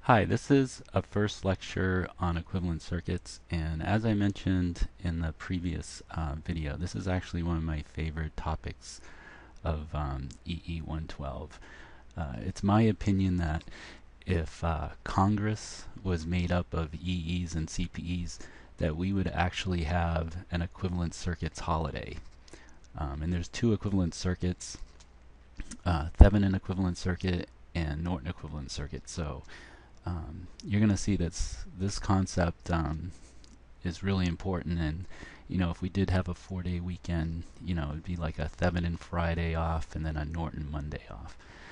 Hi, this is a first lecture on equivalent circuits, and as I mentioned in the previous video, this is actually one of my favorite topics of EE 112. It's my opinion that if Congress was made up of EEs and CPEs, that we would actually have an equivalent circuits holiday. And there's two equivalent circuits, Thevenin equivalent circuit and Norton equivalent circuit. So you're going to see that this concept is really important, and if we did have a 4-day weekend, it'd be like a Thevenin Friday off and then a Norton Monday off.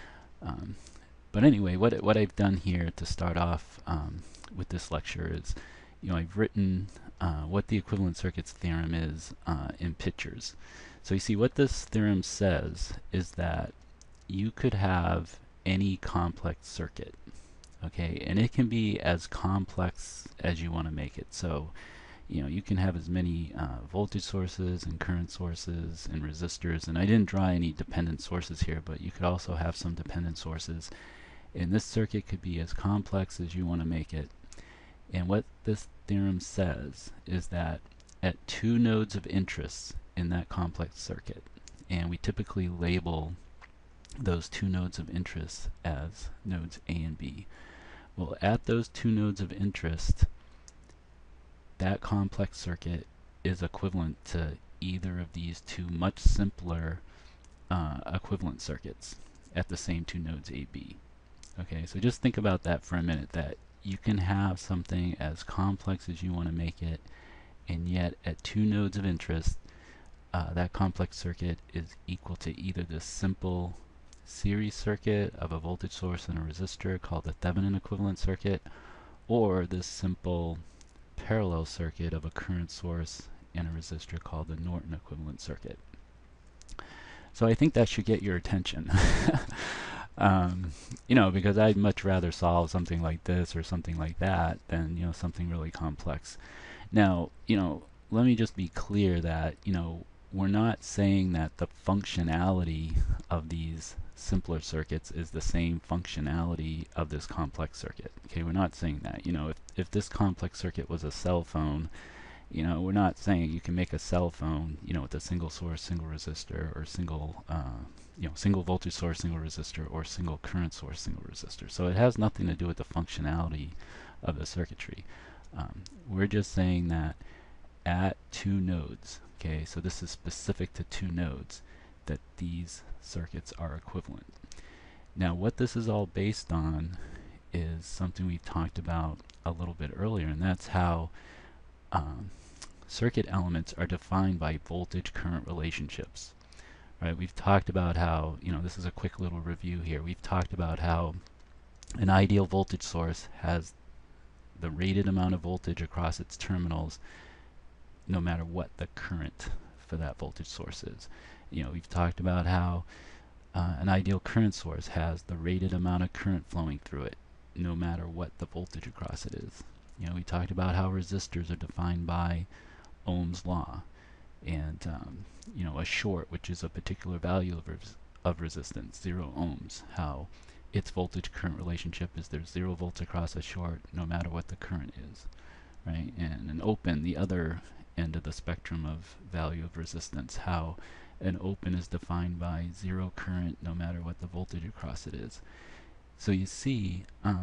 But anyway, what I've done here to start off with this lecture is, I've written what the equivalent circuits theorem is in pictures. So you see what this theorem says is that you could have any complex circuit. Okay, and it can be as complex as you want to make it. So, you can have as many voltage sources and current sources and resistors. And I didn't draw any dependent sources here, but you could also have some dependent sources. And this circuit could be as complex as you want to make it. And what this theorem says is that at two nodes of interest in that complex circuit, and we typically label those two nodes of interest as nodes A and B. Well, at those two nodes of interest, that complex circuit is equivalent to either of these two much simpler equivalent circuits at the same two nodes A, B. Okay, so just think about that for a minute, that you can have something as complex as you want to make it, and yet at two nodes of interest, that complex circuit is equal to either the simple series circuit of a voltage source and a resistor called the Thevenin equivalent circuit, or this simple parallel circuit of a current source and a resistor called the Norton equivalent circuit. So I think that should get your attention. Because I'd much rather solve something like this or something like that than something really complex. Now, let me just be clear that we're not saying that the functionality of these simpler circuits is the same functionality of this complex circuit. Okay, we're not saying that. If this complex circuit was a cell phone, we're not saying you can make a cell phone, with a single source, single resistor, or single voltage source, single resistor, or single current source, single resistor. So it has nothing to do with the functionality of the circuitry. We're just saying that at two nodes, okay, so this is specific to two nodes, that these circuits are equivalent. Now, what this is all based on is something we talked about a little bit earlier, and that's how circuit elements are defined by voltage-current relationships. Right? We've talked about how, this is a quick little review here. We've talked about how an ideal voltage source has the rated amount of voltage across its terminals no matter what the current for that voltage source is. We've talked about how an ideal current source has the rated amount of current flowing through it no matter what the voltage across it is. We talked about how resistors are defined by Ohm's law, and a short, which is a particular value of resistance, 0 ohms, how its voltage current relationship is there's 0 volts across a short no matter what the current is, right? And an open, the other end of the spectrum of value of resistance, how an open is defined by 0 current no matter what the voltage across it is. So you see,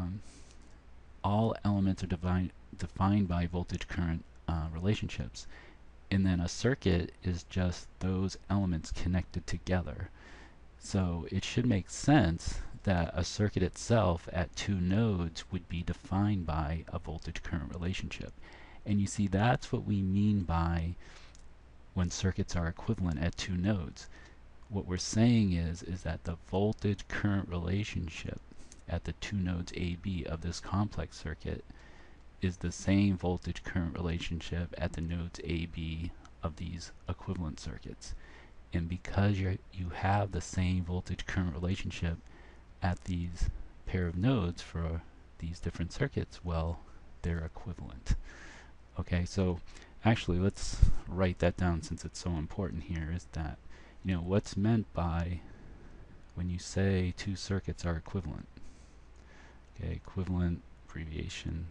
all elements are defined by voltage current relationships, and then a circuit is just those elements connected together. So it should make sense that a circuit itself at two nodes would be defined by a voltage current relationship. And you see, that's what we mean by when circuits are equivalent at two nodes. What we're saying is that the voltage current relationship at the two nodes A, B of this complex circuit is the same voltage current relationship at the nodes A, B of these equivalent circuits. And because you have the same voltage current relationship at these pair of nodes for these different circuits, well, they're equivalent. Okay, so actually let's write that down since it's so important here, is that what's meant by when you say two circuits are equivalent. Okay, equivalent abbreviation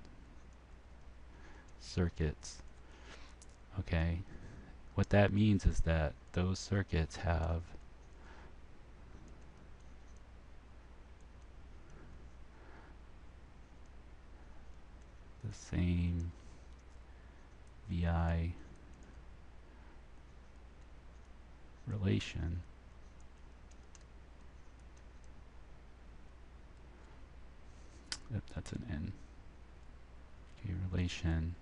circuits. Okay, what that means is that those circuits have the same VI relation that's an N. Okay, relation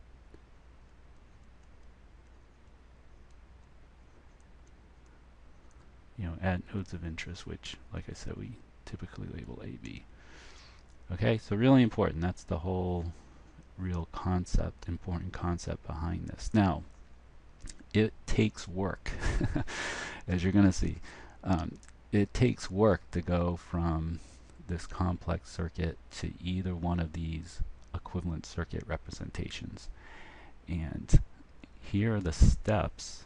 at nodes of interest, which, like I said, we typically label AB. Okay, so really important. That's the whole real concept, important concept behind this. Now, it takes work, as you're going to see. It takes work to go from this complex circuit to either one of these equivalent circuit representations. And here are the steps.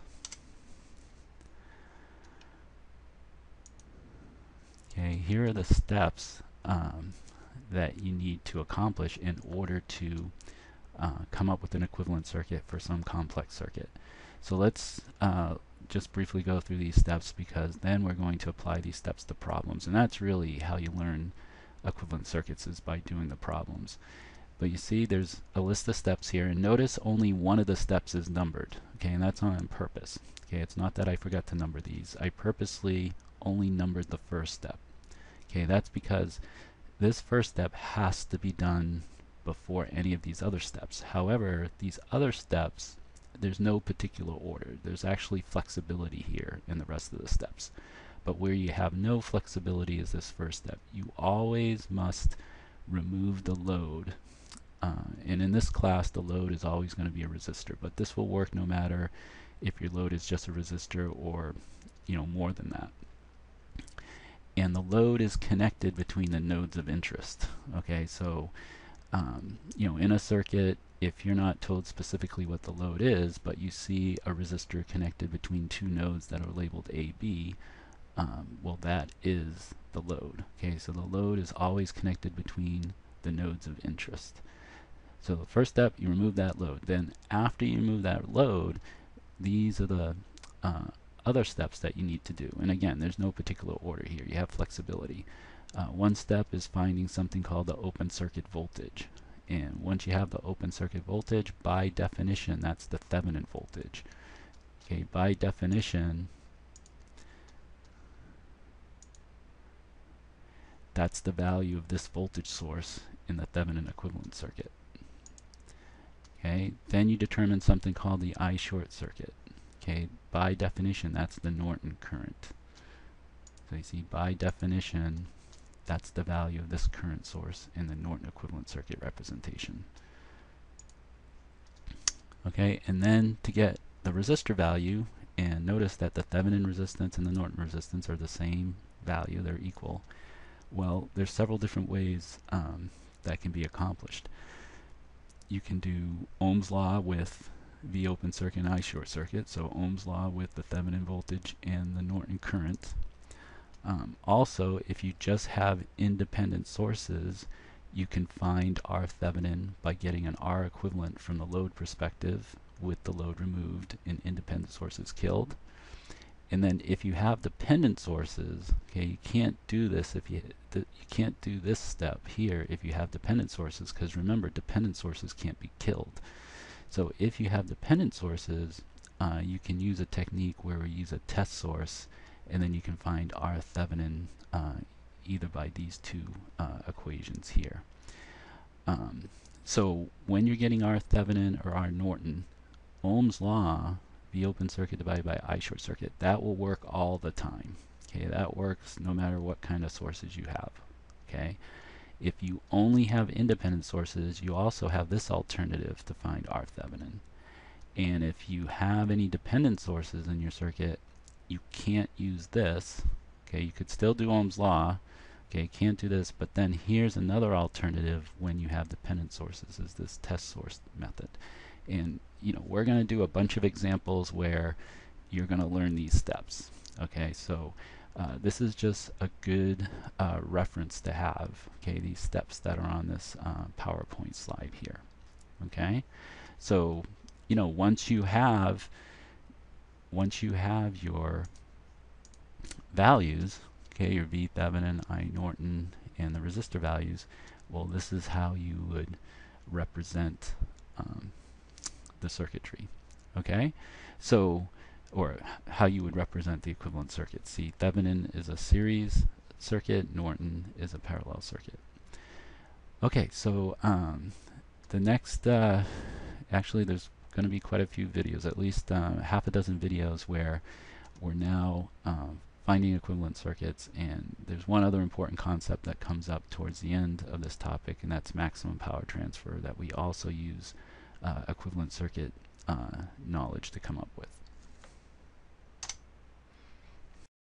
Okay, here are the steps that you need to accomplish in order to come up with an equivalent circuit for some complex circuit. So let's just briefly go through these steps, because then we're going to apply these steps to problems, and that's really how you learn equivalent circuits, is by doing the problems. But you see there's a list of steps here, and notice only one of the steps is numbered. Okay, and that's on purpose. Okay, it's not that I forgot to number these. I purposely only numbered the first step. Okay, that's because this first step has to be done before any of these other steps. However, these other steps, there's no particular order. There's actually flexibility here in the rest of the steps. But where you have no flexibility is this first step. You always must remove the load. And in this class, the load is always going to be a resistor. But this will work no matter if your load is just a resistor or more than that. And the load is connected between the nodes of interest. Okay, so in a circuit, if you're not told specifically what the load is, but you see a resistor connected between two nodes that are labeled AB, well, that is the load. Okay, so the load is always connected between the nodes of interest. So the first step, you remove that load. Then after you remove that load, these are the other steps that you need to do. And again, there's no particular order here. You have flexibility. One step is finding something called the open circuit voltage. And once you have the open circuit voltage, by definition, that's the Thevenin voltage. Okay, by definition, that's the value of this voltage source in the Thevenin equivalent circuit. Okay, then you determine something called the I short circuit. Okay, by definition, that's the Norton current. So you see, by definition, that's the value of this current source in the Norton equivalent circuit representation. Okay, and then to get the resistor value, and notice that the Thevenin resistance and the Norton resistance are the same value, they're equal. Well, there's several different ways that can be accomplished. You can do Ohm's law with V open circuit and I short circuit, so Ohm's law with the Thevenin voltage and the Norton current. Also, if you just have independent sources, you can find R Thevenin by getting an R equivalent from the load perspective with the load removed and independent sources killed. And then if you have dependent sources, okay, you can't do this if you can't do this step here if you have dependent sources, because remember, dependent sources can't be killed. So if you have dependent sources, you can use a technique where we use a test source, and then you can find R Thevenin either by these two equations here. So when you're getting R Thevenin or R Norton, Ohm's law, V open circuit divided by I short circuit, that will work all the time. Okay, that works no matter what kind of sources you have. Okay, if you only have independent sources, you also have this alternative to find R Thevenin. And if you have any dependent sources in your circuit, you can't use this. Okay, you could still do Ohm's law. Okay, can't do this, but then here's another alternative when you have dependent sources, is this test source method. And we're going to do a bunch of examples where you're going to learn these steps. Okay, so This is just a good reference to have, okay, these steps that are on this PowerPoint slide here. Okay, so you know, once you have your values, okay, your V Thevenin, I Norton, and the resistor values, well, this is how you would represent the circuitry. Okay, so, or how you would represent the equivalent circuit. See, Thevenin is a series circuit, Norton is a parallel circuit. Okay, so the next, actually there's going to be quite a few videos, at least half a dozen videos where we're now finding equivalent circuits, and there's one other important concept that comes up towards the end of this topic, and that's maximum power transfer, that we also use equivalent circuit knowledge to come up with.